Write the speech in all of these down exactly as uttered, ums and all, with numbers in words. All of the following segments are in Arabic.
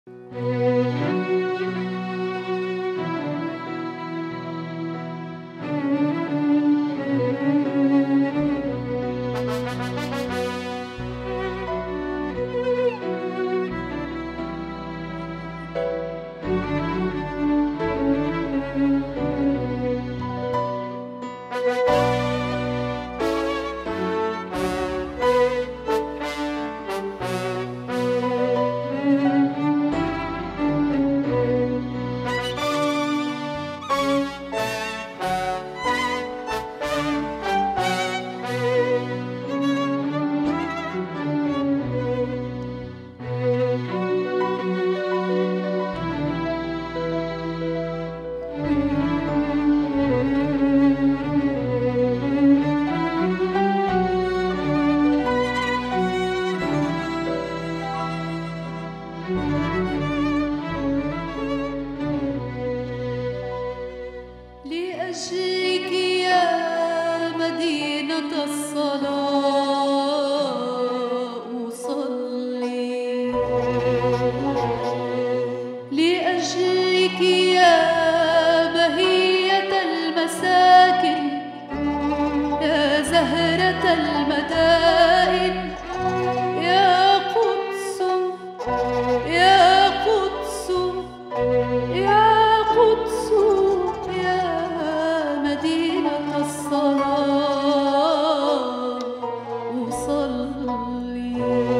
لأجلك يا مدينة الصلاة أصلي، لأجلك يا بهية المساكن، يا زهرة المدائن، يا قدس يا قدس يا قدس يا مدينة الصلاة أصلي.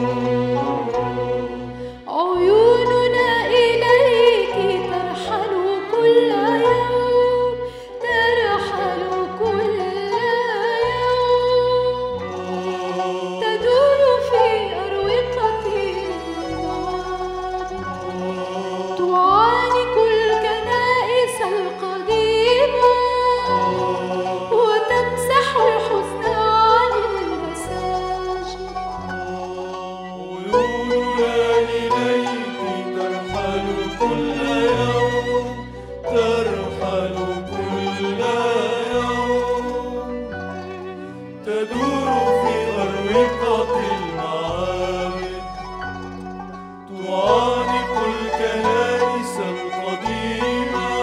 عيوننا إليك ترحل كل يوم، ترحل كل يوم، تدور في أروقة المعابد، تعانق الكنائس القديمة وتمسح الحزن عن المساجد. عيوننا إليك ترحل كل يوم، ترحل كل يوم، تدور في أروقة المعابد، تعانق الكنائس القديمة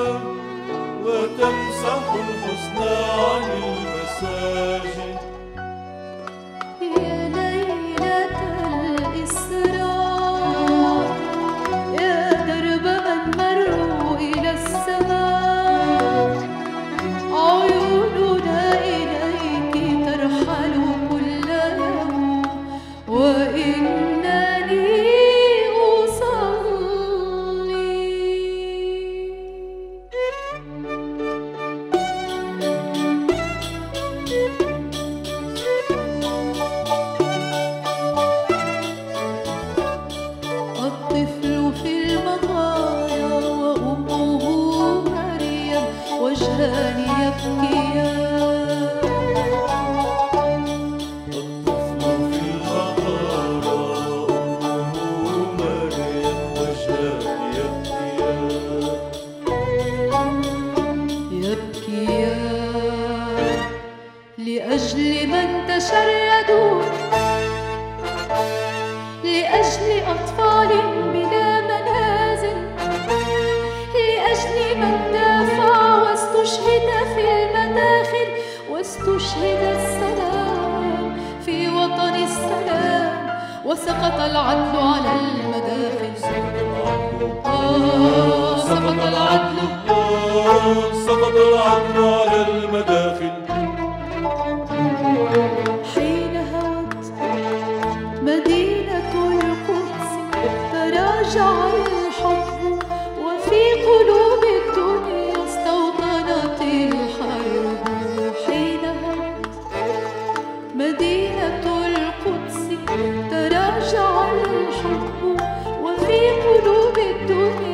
وتمسح الحزن عن المساجد. يا ليلة الإسراء، يا درب من مروا إلى السماء، عيوننا إليك ترحل كل يوم، وإنني أصلي. الطفل في المطايا وأمه مريم وجهان يبكيان، الطفل في الغار وأمه مريم وجهان يبكيان، يبكيان لأجل من تشردوا، لأجل أطفال بلا منازل، لأجل من دافع واستشهد في المداخل، واستشهد السلام في وطن السلام، وسقط العدل على المداخل. آه سقط العدل، آه سقط العدل على المداخل. حين هوت مدينة القدس تراجع الحب، وفي قلوب الدنيا استوطنت الحرب. حين هوت مدينة القدس تراجع الحب، وفي قلوب الدنيا